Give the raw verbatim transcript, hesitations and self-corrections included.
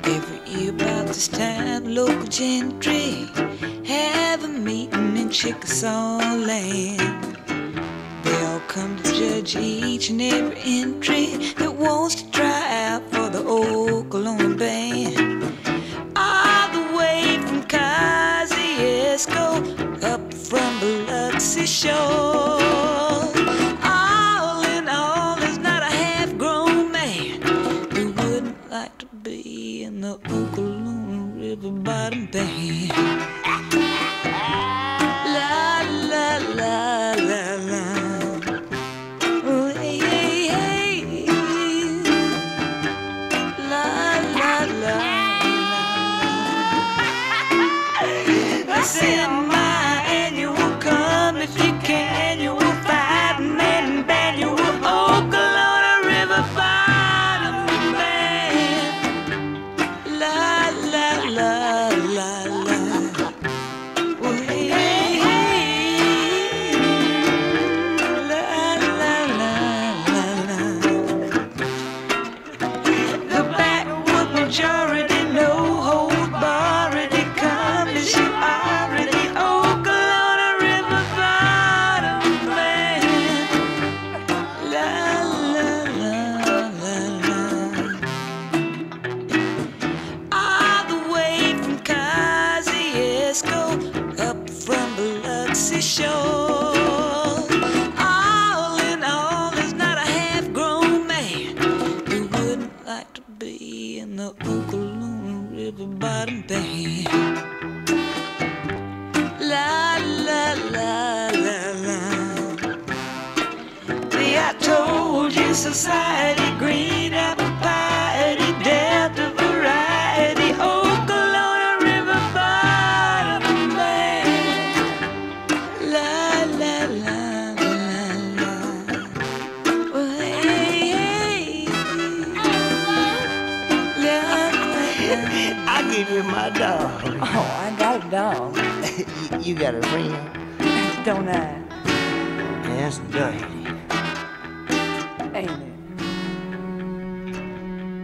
Every year about this time, local gentry have a meeting in Chickasaw Land. They all come to judge each and every entry that wants to try out for the Okolona band. All the way from Haskell up from Biloxi shore. All in all, there's not a half-grown man who wouldn't like to be in the Okolona River Bottom Band. La la la la la. Oh, hey, hey, hey. La la la la. I said my annual come if you can. You will find men band. You will Okolona River Bottom Band. La la la la la. Oh, hey, hey, hey. La la la la la. The backward majority, no hold bar, already come as you already Okolona River Bottom Band. La la la la la. All the way from Haskell up from Biloxi shore. All in all, there's not a half-grown man who wouldn't like to be in the Okolona River Bottom Band. La la la la la. See, I told you society, green apple pie, Delta variety, Okolona River Bottom Band. La la la la la. Oh, hey, hey. La, la, la. I give you my dog. Oh, I got a dog. You got a friend? Don't I? That's dirty.